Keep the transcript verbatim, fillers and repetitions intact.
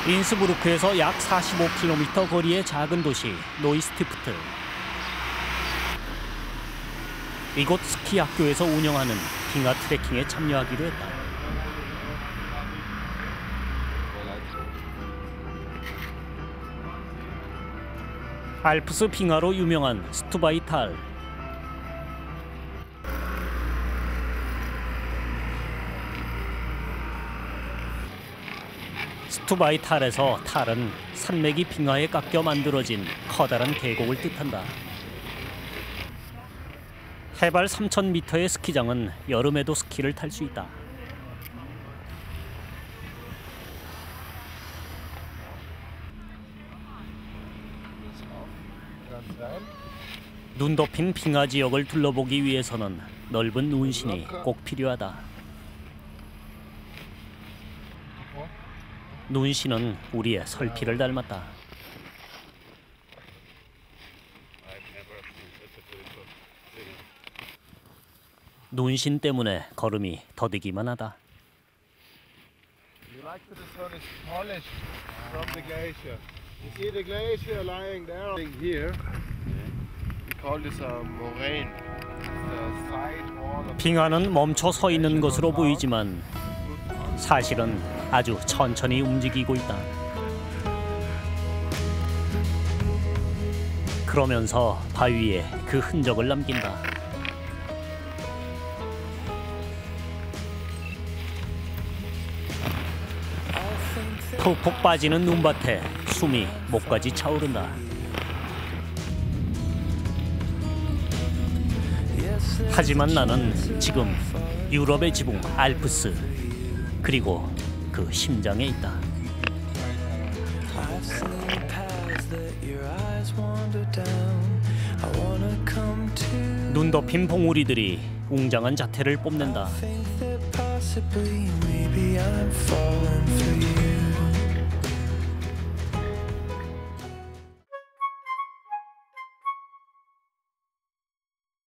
인스부르크에서 약 사십오 킬로미터 거리의 작은 도시 노이스티프트. 이곳 스키 학교에서 운영하는 빙하 트레킹에 참여하기로 했다. 알프스 빙하로 유명한 스투바이탈. 스투바이탈에서 탈은 산맥이 빙하에 깎여 만들어진 커다란 계곡을 뜻한다. 해발 삼천 미터의 스키장은 여름에도 스키를 탈 수 있다. 눈 덮인 빙하 지역을 둘러보기 위해서는 넓은 눈신이 꼭 필요하다. 눈신은 우리의 설피를 닮았다. 눈신 때문에 걸음이 더디기만 하다. 빙하는 멈춰 서 있는 것으로 보이지만 사실은 아주 천천히 움직이고 있다. 그러면서 바위에 그 흔적을 남긴다. 푹푹 빠지는 눈밭에 숨이 목까지 차오른다. 하지만 나는 지금 유럽의 지붕 알프스, 그리고 그 심장에 있다. 눈 덮인 봉우리들이 웅장한 자태를 뽐낸다.